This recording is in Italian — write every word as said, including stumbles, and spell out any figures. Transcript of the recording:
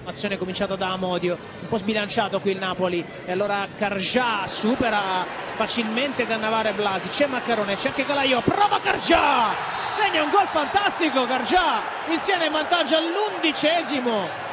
Azione cominciata da Amodio, un po' sbilanciato qui il Napoli, e allora Carjà supera facilmente Cannavaro e Blasi. C'è Maccarone, c'è anche Calaiò, prova Carjà, segna un gol fantastico Carjà, il Siena in vantaggio all'undicesimo.